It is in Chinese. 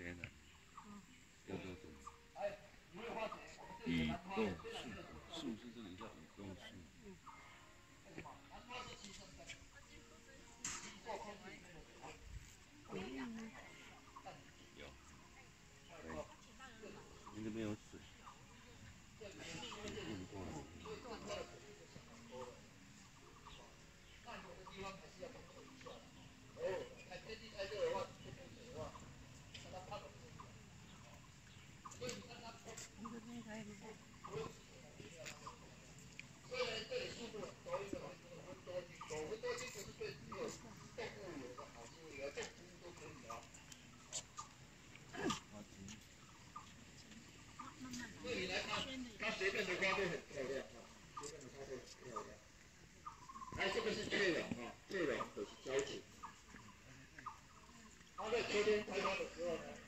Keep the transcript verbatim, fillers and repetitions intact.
天的，叫做什么？雨豆树，树是这里叫雨豆树。有，对，你这边有水，水运过来。 这里来看，它随便的花都很漂亮啊，随便的花都很漂亮。来，这个是雀榕啊，雀榕可是交情。它在秋天开花的时候呢。